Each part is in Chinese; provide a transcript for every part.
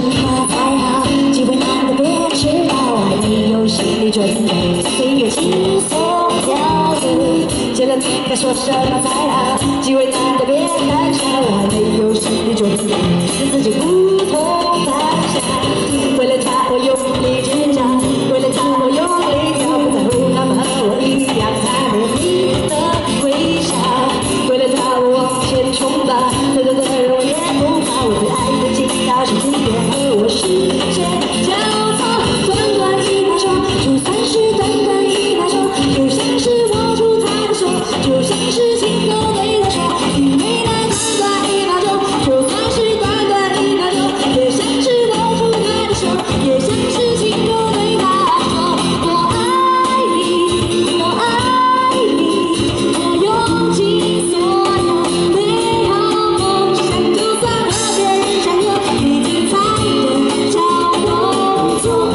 话才好，机会难得别迟到，爱你有心理准备，岁月轻松飘走。结论该说什么才好，机会难得别胆小，还没有心理准备，是自己不同凡响。为了他我用力挣扎，为了他我用力跳，不在乎他们和我一样才没有你的微笑。为了他我往前冲吧，再多的人我也不怕，我最爱的吉他手今天和我世界交错。短短一把手，就算是短短一把手，就像是握住他的手，就像是亲口对他说，因为那短短一把手，就算是短短一把手，也像是握住他的手，也像是亲口对他说，我爱你，我爱你，我用尽所有美好梦想，就算和别人享有你精彩的小动作。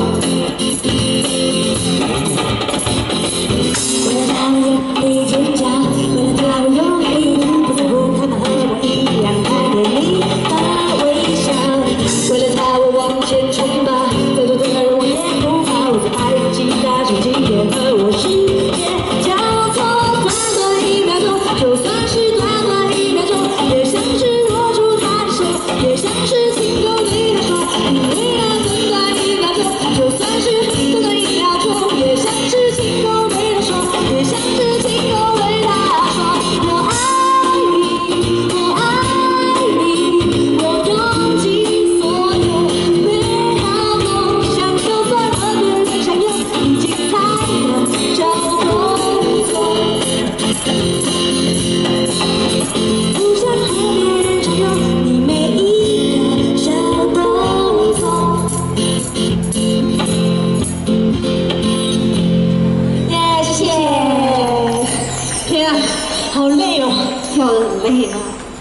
为了他我用力挣扎，为了他我用力跳，不在乎他们和我一样看见你的微笑。为了他我往前冲吧，再多的人我也不怕，我最爱的吉他手今天和我世界交错。短短一秒钟，就算是短短一秒钟，也像是握住他的手，也像是亲口对他说，因为那短短一秒钟，就算是短短一秒钟，也像是亲口对他说，也像是亲口对他说，我爱你，我爱你，我用尽所有美好梦想，就算和别人享有你精彩的小动作，不想和别人享有你每一个小动作。耶，谢谢。天啊，好累哦，跳得很累啊。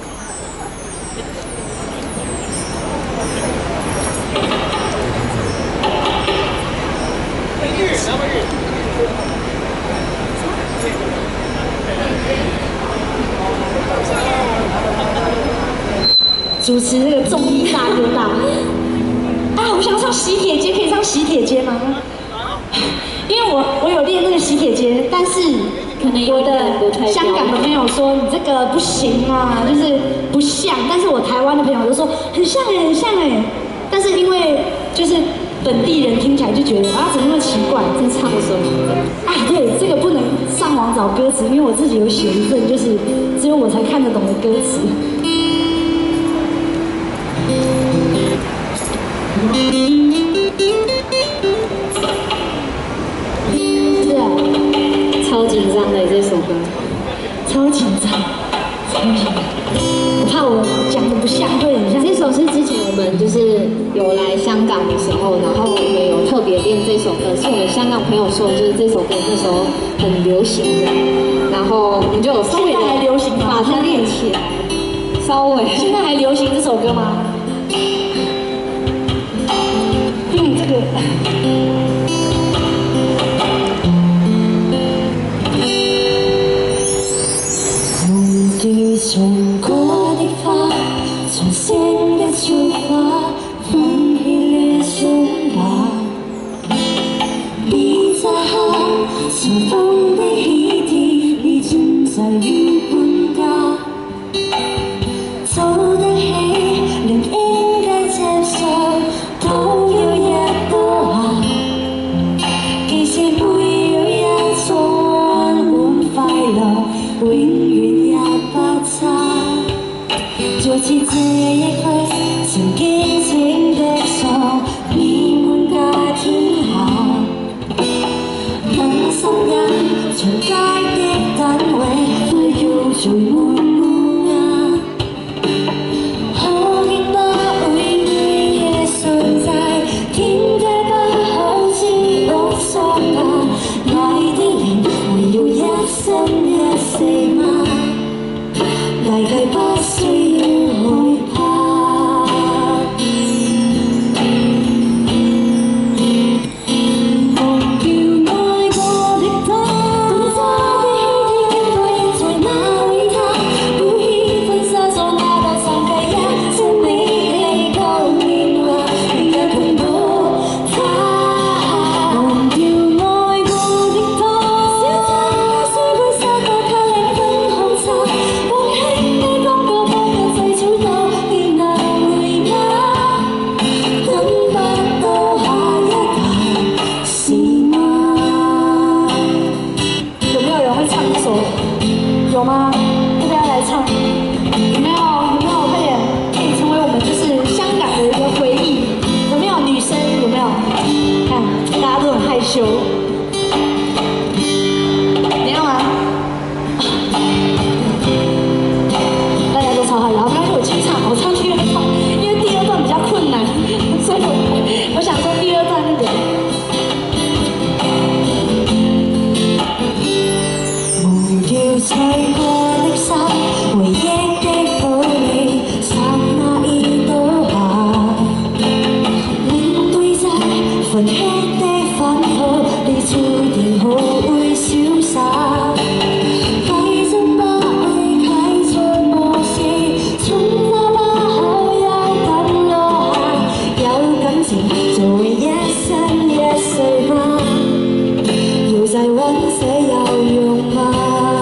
主持那个综艺大哥大啊！我想唱喜帖街，可以唱喜帖街吗？因为我有练那个喜帖街，但是可能我的香港的朋友说你这个不行啊，就是不像。但是我台湾的朋友都说很像哎，很像哎。但是因为就是本地人听起来就觉得啊，怎么那么奇怪？在唱的时候啊，对，这个不能上网找歌词，因为我自己有写一份，就是只有我才看得懂的歌词。是啊， 超紧张的这首歌， 超紧张，超紧张。我怕我讲的不像，会很像。 这首是之前我们就是有来香港的时候，然后我们有特别练这首歌，是我们香港朋友说，就是这首歌那时候很流行的，然后我们就有稍微现在还流行吗？ 把它练起来，稍微。 现在还流行这首歌吗？这个。梦里冲过的花，从新的出发，风雨里升华。比再好，尘封的起點已經在於半價。走得起，連應該接受都要一刀下。其實沒有一種滿快樂，永遠也不差。就似這一區曾經請的錯，你們家天下，能心人。 修，你要吗？大家都超嗨，然后刚才我清唱，我唱第二段，因为第二段比较困难，所以我想说第二段那个。無要吹過的沙，回憶的堡壘，剎那已倒下。面對着焚黑的反撲，你注定學會瀟灑。揮真不會啟出模式，從花把口要等落下。有感情作為一生一世嗎？要再揾誰有用嗎？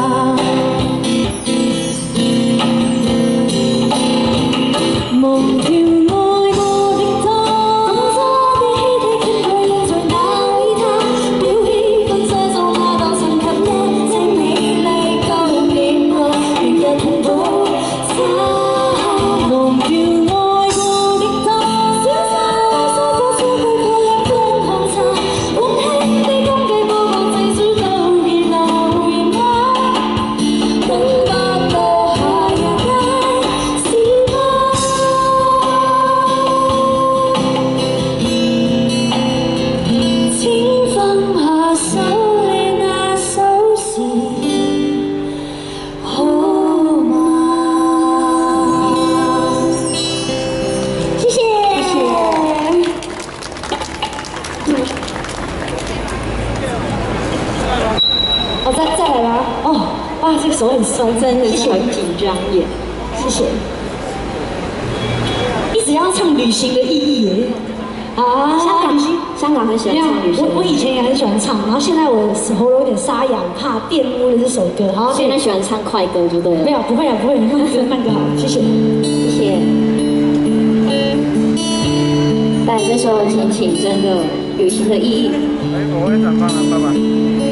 無條愛過的他，怎差啲希冀傾佢印在那裏他，表氣分車做那當神及一些美麗舊年來，明日同步他。無條愛過的他，小沙沙多少佢破入冰紅茶，溫馨的公雞報告至少都熱鬧熱鬧，等不到下日街是嗎？請放下手裏那首詩，好嗎？謝謝。哦，再来啦！哦，哇，这个手很酸， 真的谢谢是很紧张耶。 谢谢。一直要唱旅行的意义耶。啊， 香港很喜欢唱旅行。 我以前也很喜欢唱，然后现在我喉咙有点沙哑，怕玷污了这首歌。然后现在喜欢唱快歌就对了。 没有，不会啊，不会，慢歌慢歌好，谢谢。 谢谢。带来这首的心情，真的旅行的意义。 我会转发了，拜拜。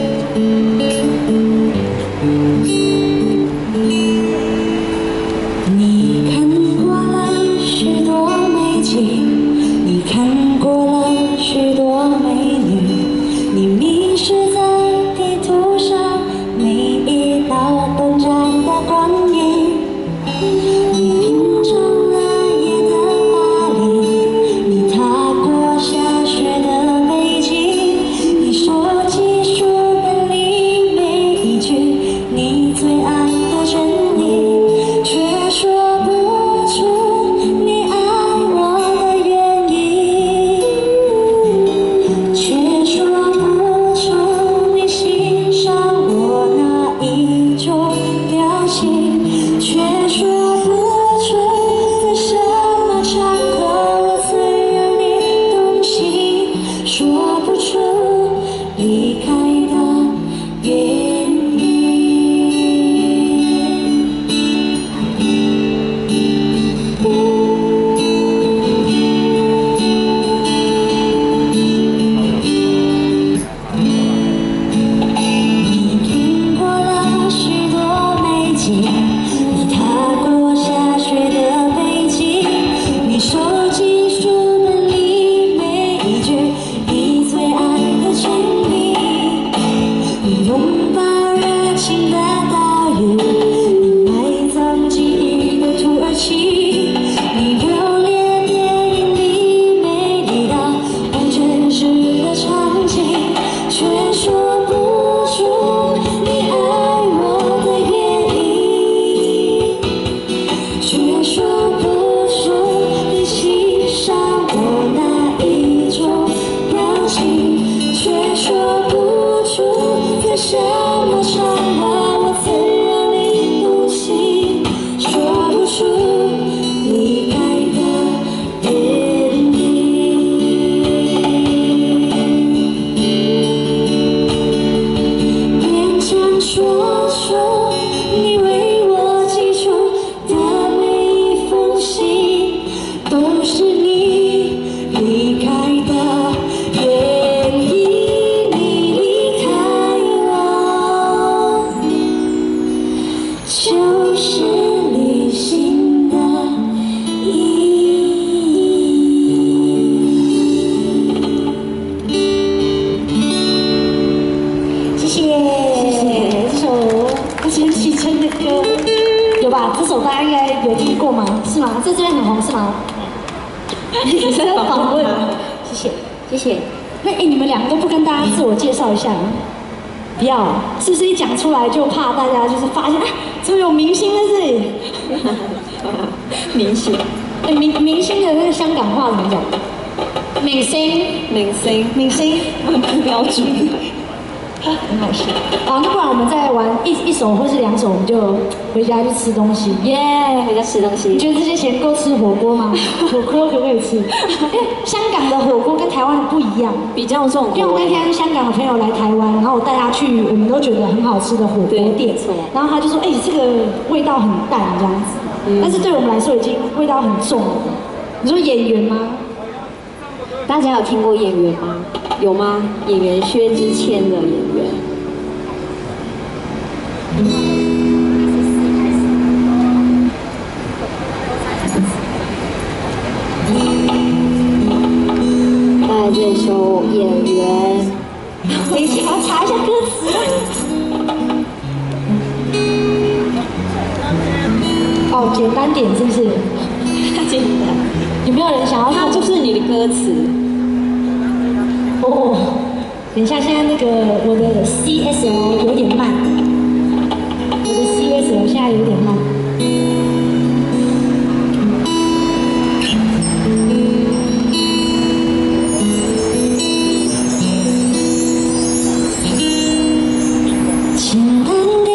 你看过了许多美景，你看过了许多美女，你迷失在地图上每一道短暂的光影。你品尝了夜的巴黎，你踏过下雪的北京，你说记书本里每一句你最爱的真理，却说不出你爱我的原因，却说不出你欣赏我哪一种表情，却说不出在什么场合我最让你动心，说不出离开的原因。你听过了许多美景，你踏过下雪的北京，你收集书本里每一句你最爱的真理，你拥抱热情的岛屿，你埋葬记忆的土耳其，你留恋电影里美丽到不真实的场景，却说不出你爱我的原因，却说不出你欣赏我哪一种表情，却说不出在什么场合我最让你动心，说不出离开的原因。勉强说出你为我寄出的每一封信，都是你离开的原因。你离开我。 现。 谢谢。 那你们两个都不跟大家自我介绍一下吗？不要，是不是一讲出来就怕大家就是发现，怎么有明星在这里？ 明星， 明星的那个香港话怎么讲？明星， 标准。 很好笑。好，那不然我们再玩一首或是2首，我们就回家去吃东西。耶！ 回家吃东西。 你觉得这些钱够吃火锅吗？火锅可不可以吃？因为香港的火锅跟台湾的不一样， 比较重口味。 因为我那天香港的朋友来台湾，然后我带他去我们都觉得很好吃的火锅店，然后他就说：“哎，这个味道很淡这样子。”但是对我们来说已经味道很重了。你说演员吗？ 大家有听过演员吗？有吗？演员薛之谦的演员。在这首《演员》， 等一下，我要查一下歌词。哦，简单点是不是？ 简单。 有没有人想要？ 它就是你的歌词。 哦，等一下，现在那个我的 CSL 有点慢，我的 CSL 现在有点慢。简单点，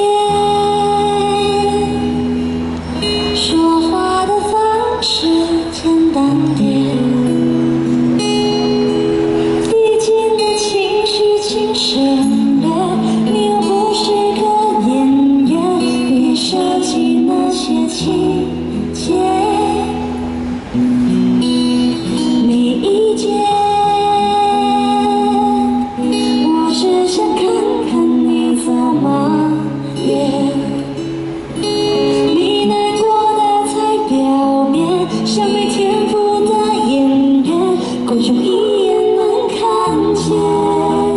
说话的方式简单点。你又不是个演员，别设计那些情节。没意见，我只想看看你怎么演。你难过的才表面，像没天赋的演员，观众一眼能看见。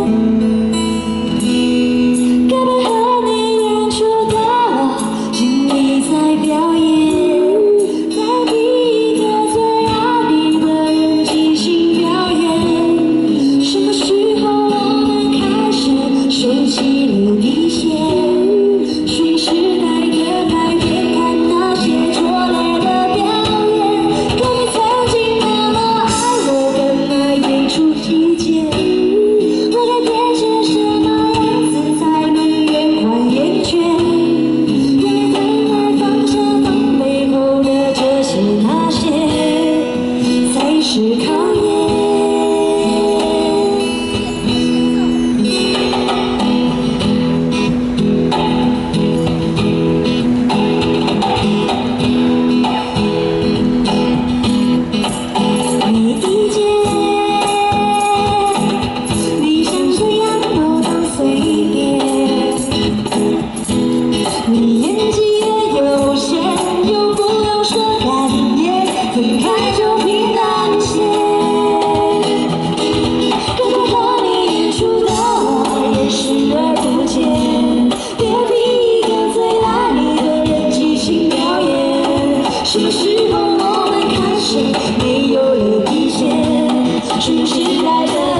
什么时候我们开始没有了底线？蓄势待的。